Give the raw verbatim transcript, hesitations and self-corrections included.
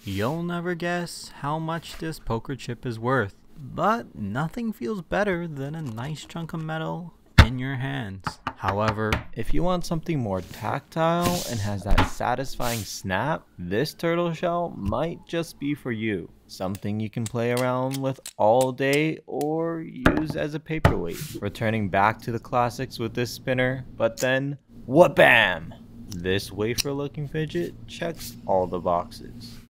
You'll never guess how much this poker chip is worth, but nothing feels better than a nice chunk of metal in your hands. However, if you want something more tactile and has that satisfying snap, this turtle shell might just be for you. Something you can play around with all day or use as a paperweight. Returning back to the classics with this spinner, but then, wha-bam! This wafer looking fidget checks all the boxes.